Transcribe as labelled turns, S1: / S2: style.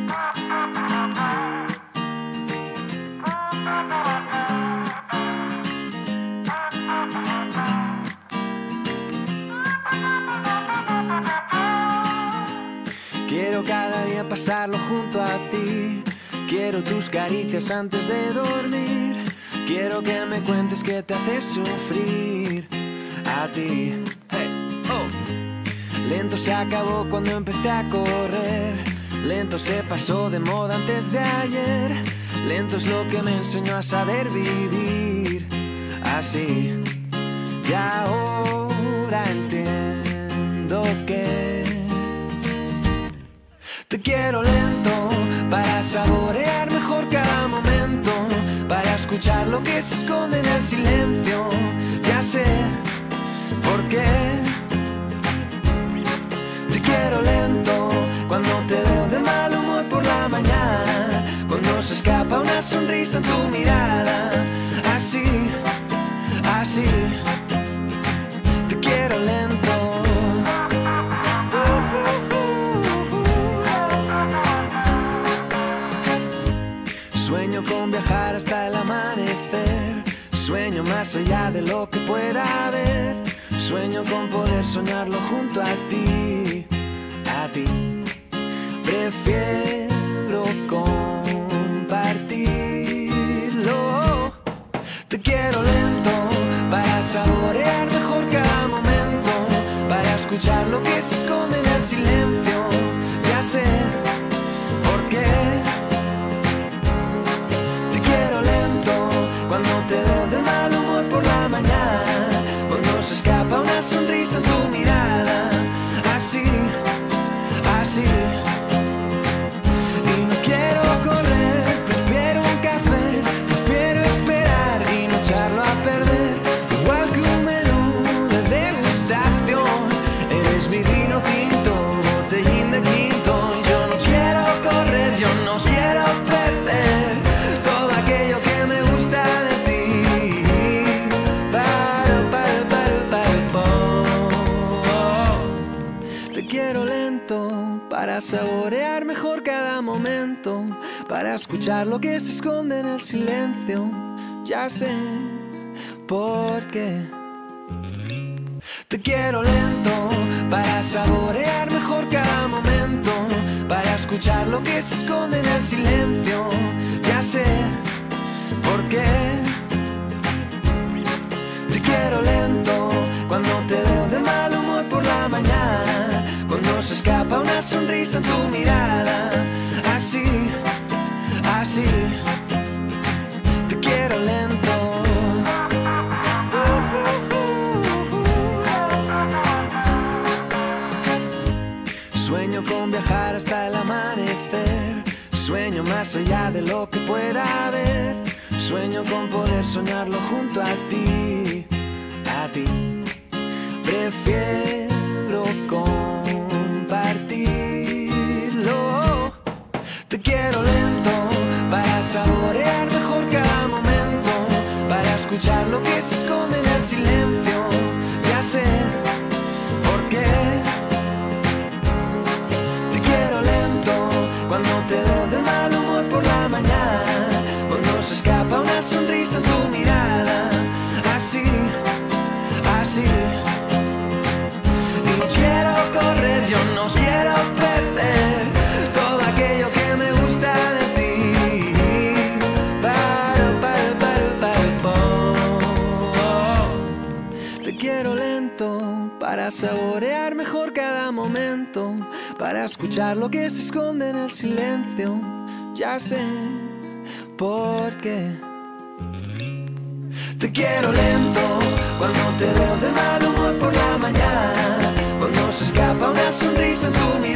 S1: Quiero cada día pasarlo junto a ti. Quiero tus caricias antes de dormir. Quiero que me cuentes qué te hace sufrir a ti. Hey, oh. Lento se acabó cuando empecé a correr. Lento se pasó de moda antes de ayer. Lento es lo que me enseñó a saber vivir así. Y ahora entiendo que te quiero lento para saborear mejor cada momento, para escuchar lo que se esconde en el silencio. Ya sé por qué te quiero lento cuando te veo de mal humor por la mañana, cuando se escapa una sonrisa en tu mirada. Así, así, te quiero lento. Sueño con viajar hasta el amanecer. Sueño más allá de lo que pueda haber. Sueño con poder soñarlo junto a ti. A ti. Prefiero compartirlo. Te quiero lento para saborear mejor cada momento, para escuchar lo que se esconde en el silencio. Ya sé por qué te quiero lento cuando te veo de mal humor por la mañana, cuando se escapa una sonrisa en tu mirada. Así, así. Y no quiero correr, prefiero un café, prefiero esperar y no echarlo a perder. Igual que un menú de degustación, eres mi vino tinto, botellín de quinto. Y yo no quiero correr, yo no quiero perder todo aquello que me gusta de ti. Te quiero lento para saborear mejor cada momento, para escuchar lo que se esconde en el silencio. Ya sé por qué te quiero lento para saborear mejor cada momento, para escuchar lo que se esconde en el silencio. Ya sé por qué te quiero lento cuando te veo de mal humor por la mañana, cuando se escapa una sonrisa en tu mirada. Así, así, te quiero lento. Sueño con viajar hasta el amanecer. Sueño más allá de lo que pueda haber. Sueño con poder soñarlo junto a ti. A ti. Prefiero compartirlo. Te quiero lento para saborear mejor cada momento, para escuchar lo que se esconde en el silencio. Ya sé por qué te quiero lento cuando te veo de mal humor por la mañana, cuando se escapa una sonrisa en tu mirada. Así, así. Y no quiero correr, yo no quiero perder todo aquello que me gusta de ti. Te quiero lento para saborear mejor cada momento, para escuchar lo que se esconde en el silencio. Ya sé por qué te quiero lento cuando te veo de mal humor por la mañana, cuando se escapa una sonrisa en tu mirada.